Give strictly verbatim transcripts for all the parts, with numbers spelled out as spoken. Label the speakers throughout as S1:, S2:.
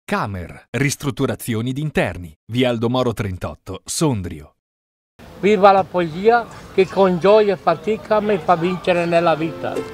S1: Camer, ristrutturazioni di interni, via Aldomoro trentotto, Sondrio.
S2: Viva la poesia che con gioia e fatica mi fa vincere nella vita.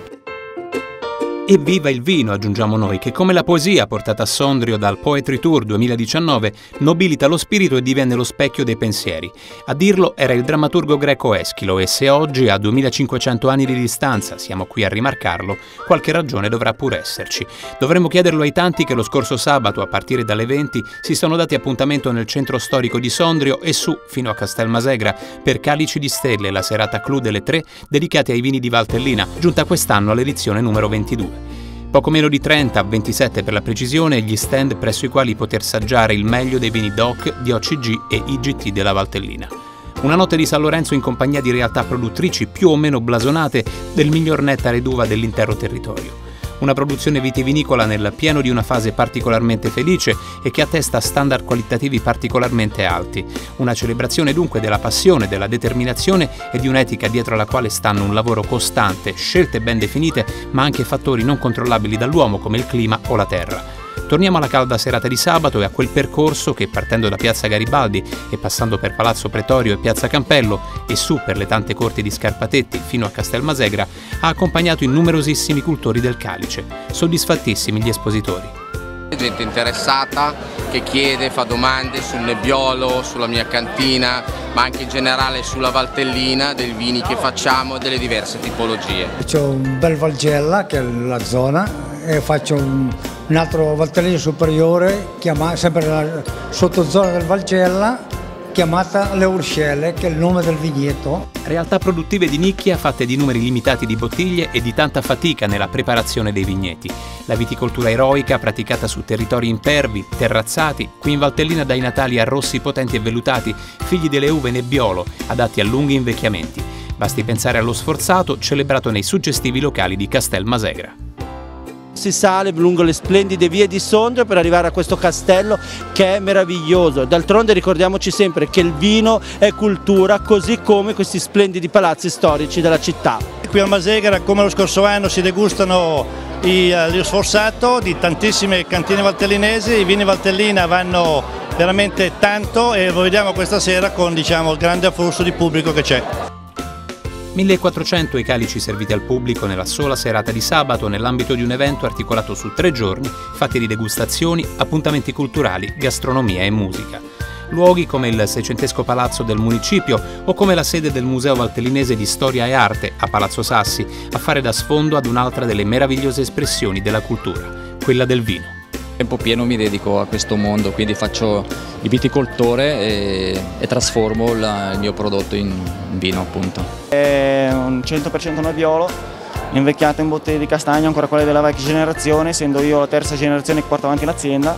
S3: E viva il vino, aggiungiamo noi, che come la poesia portata a Sondrio dal Poetry Tour duemiladiciannove nobilita lo spirito e divenne lo specchio dei pensieri. A dirlo era il drammaturgo greco Eschilo e se oggi, a duemilacinquecento anni di distanza, siamo qui a rimarcarlo, qualche ragione dovrà pur esserci. Dovremmo chiederlo ai tanti che lo scorso sabato, a partire dalle venti, si sono dati appuntamento nel centro storico di Sondrio e su, fino a Castelmasegra, per Calici di Stelle, la serata clou delle tre, dedicate ai vini di Valtellina, giunta quest'anno all'edizione numero ventidue. Poco meno di trenta, ventisette per la precisione, gli stand presso i quali poter saggiare il meglio dei vini D O C, di O C G e I G T della Valtellina. Una notte di San Lorenzo in compagnia di realtà produttrici più o meno blasonate del miglior nettare d'uva dell'intero territorio. Una produzione vitivinicola nel pieno di una fase particolarmente felice e che attesta standard qualitativi particolarmente alti. Una celebrazione dunque della passione, della determinazione e di un'etica dietro alla quale stanno un lavoro costante, scelte ben definite, ma anche fattori non controllabili dall'uomo come il clima o la terra. Torniamo alla calda serata di sabato e a quel percorso che, partendo da Piazza Garibaldi e passando per Palazzo Pretorio e Piazza Campello e su per le tante corti di Scarpatetti fino a Castelmasegra, ha accompagnato i numerosissimi cultori del Calice. Soddisfattissimi gli espositori.
S4: Gente interessata che chiede, fa domande sul Nebbiolo, sulla mia cantina, ma anche in generale sulla Valtellina, dei vini che facciamo e delle diverse tipologie.
S5: C'ho un bel Valgella, che è la zona, e faccio un, un altro Valtellina superiore, chiama, sempre nella sottozona del Valgella, chiamata Le Urcelle, che è il nome del vigneto.
S3: Realtà produttive di nicchia fatte di numeri limitati di bottiglie e di tanta fatica nella preparazione dei vigneti. La viticoltura eroica praticata su territori impervi, terrazzati, qui in Valtellina dai natali a rossi potenti e vellutati, figli delle uve Nebbiolo, adatti a lunghi invecchiamenti. Basti pensare allo Sforzato, celebrato nei suggestivi locali di Castelmasegra.
S6: Si sale lungo le splendide vie di Sondrio per arrivare a questo castello che è meraviglioso. D'altronde ricordiamoci sempre che il vino è cultura, così come questi splendidi palazzi storici della città.
S7: Qui al Masegra, come lo scorso anno, si degustano lo Sforzato di tantissime cantine valtellinesi. I vini Valtellina vanno veramente tanto e lo vediamo questa sera con, diciamo, il grande afflusso di pubblico che c'è.
S3: millequattrocento i calici serviti al pubblico nella sola serata di sabato nell'ambito di un evento articolato su tre giorni, fatti di degustazioni, appuntamenti culturali, gastronomia e musica. Luoghi come il seicentesco palazzo del municipio o come la sede del Museo Valtellinese di Storia e Arte a Palazzo Sassi, a fare da sfondo ad un'altra delle meravigliose espressioni della cultura, quella del vino.
S8: A tempo pieno mi dedico a questo mondo, quindi faccio il viticoltore e, e trasformo la, il mio prodotto in vino, appunto.
S9: È un cento per cento Nebbiolo, invecchiato in bottiglie di castagno, ancora quelle della vecchia generazione, essendo io la terza generazione che porta avanti l'azienda,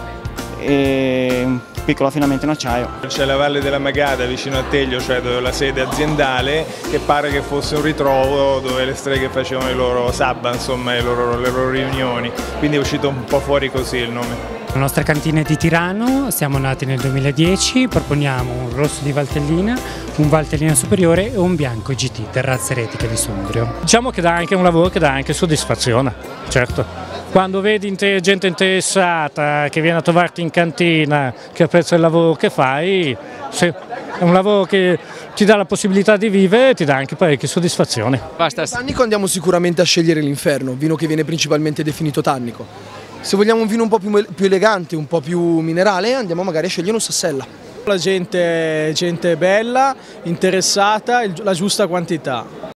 S9: e un piccolo affinamento in acciaio.
S10: C'è la Valle della Magada vicino a Teglio, cioè dove la sede aziendale, che pare che fosse un ritrovo dove le streghe facevano i loro sabba, insomma, le loro, le loro riunioni, quindi è uscito un po' fuori così il nome.
S11: La nostra cantina è di Tirano, siamo nati nel duemiladieci, proponiamo un rosso di Valtellina, un Valtellina superiore e un bianco G T, terrazze eretiche di Sondrio. Diciamo che dà anche un lavoro che dà anche soddisfazione, certo. Quando vedi gente interessata che viene a trovarti in cantina, che apprezza il lavoro che fai, è un lavoro che ti dà la possibilità di vivere e ti dà anche parecchie soddisfazioni.
S12: Tannico andiamo sicuramente a scegliere l'Inferno, vino che viene principalmente definito tannico. Se vogliamo un vino un po' più, più elegante, un po' più minerale, andiamo magari a scegliere un Sassella.
S13: La gente, gente bella, interessata, la giusta quantità.